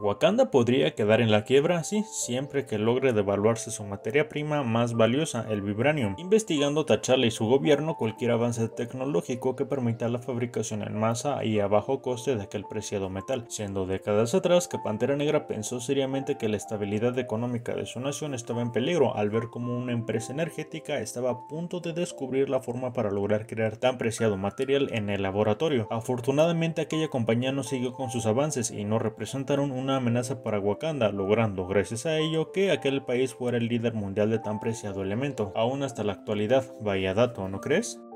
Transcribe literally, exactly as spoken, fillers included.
Wakanda podría quedar en la quiebra, sí, siempre que logre devaluarse su materia prima más valiosa, el vibranium, investigando T'Challa y su gobierno cualquier avance tecnológico que permita la fabricación en masa y a bajo coste de aquel preciado metal, siendo décadas atrás que Pantera Negra pensó seriamente que la estabilidad económica de su nación estaba en peligro al ver cómo una empresa energética estaba a punto de descubrir la forma para lograr crear tan preciado material en el laboratorio. Afortunadamente aquella compañía no siguió con sus avances y no representaron una amenaza para Wakanda, logrando gracias a ello que aquel país fuera el líder mundial de tan preciado elemento, aún hasta la actualidad. Vaya dato, ¿no crees?